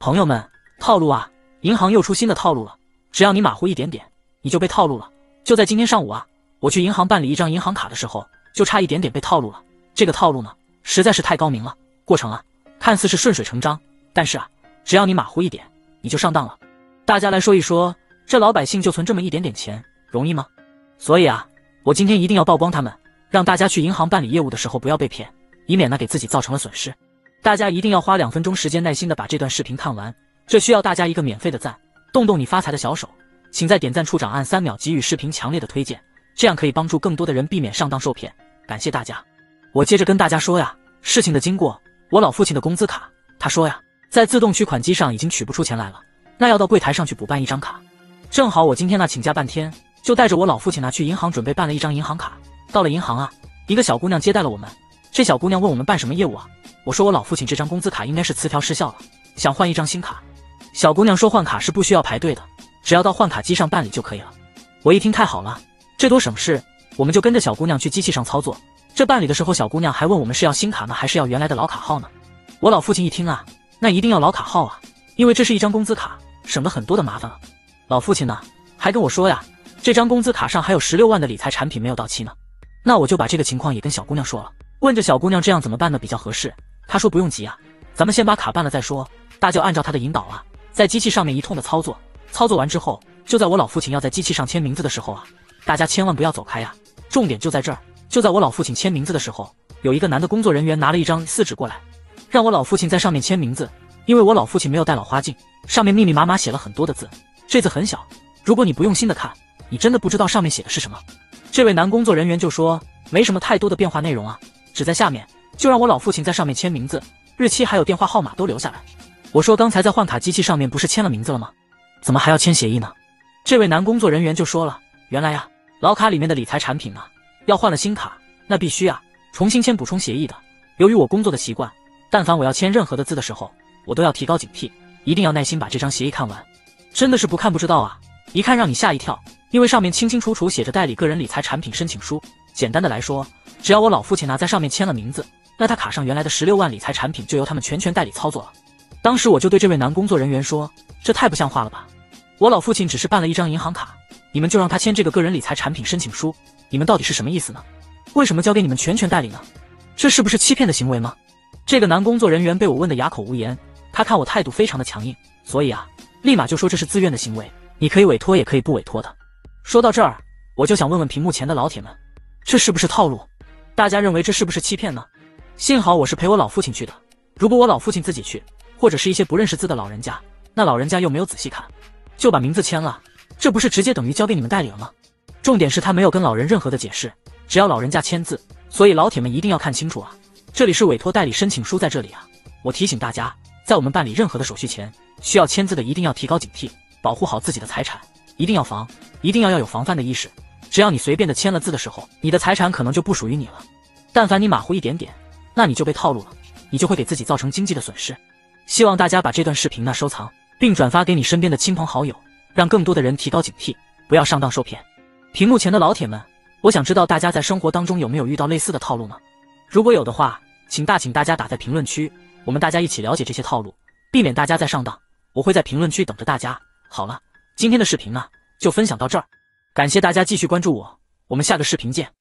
朋友们，套路啊！银行又出新的套路了，只要你马虎一点点，你就被套路了。就在今天上午啊，我去银行办理一张银行卡的时候，就差一点点被套路了。这个套路呢，实在是太高明了。过程啊，看似是顺水成章，但是啊，只要你马虎一点，你就上当了。大家来说一说，这老百姓就存这么一点点钱，容易吗？所以啊，我今天一定要曝光他们，让大家去银行办理业务的时候不要被骗，以免呢给自己造成了损失。大家一定要花2分钟时间耐心的把这段视频看完，这需要大家一个免费的赞，动动你发财的小手，请在点赞处长按3秒给予视频强烈的推荐，这样可以帮助更多的人避免上当受骗，感谢大家。我接着跟大家说呀，事情的经过，我老父亲的工资卡，他说呀，在自动取款机上已经取不出钱来了，那要到柜台上去补办一张卡。正好我今天呢请假半天，就带着我老父亲呢去银行准备办了一张银行卡。到了银行啊，一个小姑娘接待了我们，这小姑娘问我们办什么业务啊？我说我老父亲这张工资卡应该是词条失效了，想换一张新卡。小姑娘说换卡是不需要排队的，只要到换卡机上办理就可以了。我一听太好了，这多省事，我们就跟着小姑娘去机器上操作。这办理的时候，小姑娘还问我们是要新卡呢，还是要原来的老卡号呢？我老父亲一听啊，那一定要老卡号啊，因为这是一张工资卡，省了很多的麻烦了。老父亲呢，还跟我说呀，这张工资卡上还有16万的理财产品没有到期呢。那我就把这个情况也跟小姑娘说了，问着小姑娘这样怎么办呢比较合适。她说不用急啊，咱们先把卡办了再说。大家按照她的引导啊，在机器上面一通的操作，操作完之后，就在我老父亲要在机器上签名字的时候啊，大家千万不要走开呀，重点就在这儿。就在我老父亲签名字的时候，有一个男的工作人员拿了一张4纸过来，让我老父亲在上面签名字。因为我老父亲没有戴老花镜，上面密密麻麻写了很多的字，这字很小，如果你不用心的看，你真的不知道上面写的是什么。这位男工作人员就说没什么太多的变化内容啊，只在下面，就让我老父亲在上面签名字，日期还有电话号码都留下来。我说刚才在换卡机器上面不是签了名字了吗？怎么还要签协议呢？这位男工作人员就说了，原来呀，老卡里面的理财产品啊，要换了新卡，那必须啊重新签补充协议的。由于我工作的习惯，但凡我要签任何的字的时候，我都要提高警惕，一定要耐心把这张协议看完。真的是不看不知道啊，一看让你吓一跳，因为上面清清楚楚写着代理个人理财产品申请书。简单的来说，只要我老父亲拿在上面签了名字，那他卡上原来的16万理财产品就由他们全权代理操作了。当时我就对这位男工作人员说，这太不像话了吧，我老父亲只是办了一张银行卡，你们就让他签这个个人理财产品申请书，你们到底是什么意思呢？为什么交给你们全权代理呢？这是不是欺骗的行为吗？这个男工作人员被我问得哑口无言，他看我态度非常的强硬，所以啊，立马就说这是自愿的行为，你可以委托也可以不委托的。说到这儿，我就想问问屏幕前的老铁们，这是不是套路？大家认为这是不是欺骗呢？幸好我是陪我老父亲去的，如果我老父亲自己去，或者是一些不认识字的老人家，那老人家又没有仔细看，就把名字签了，这不是直接等于交给你们代理了吗？重点是他没有跟老人任何的解释，只要老人家签字，所以老铁们一定要看清楚啊，这里是委托代理申请书在这里啊。我提醒大家，在我们办理任何的手续前，需要签字的一定要提高警惕，保护好自己的财产，一定要有防范的意识。只要你随便的签了字的时候，你的财产可能就不属于你了。但凡你马虎一点点，那你就被套路了，你就会给自己造成经济的损失。希望大家把这段视频呢收藏，并转发给你身边的亲朋好友，让更多的人提高警惕，不要上当受骗。屏幕前的老铁们，我想知道大家在生活当中有没有遇到类似的套路呢？如果有的话，请大家打在评论区，我们大家一起了解这些套路，避免大家再上当。我会在评论区等着大家。好了，今天的视频呢就分享到这儿，感谢大家继续关注我，我们下个视频见。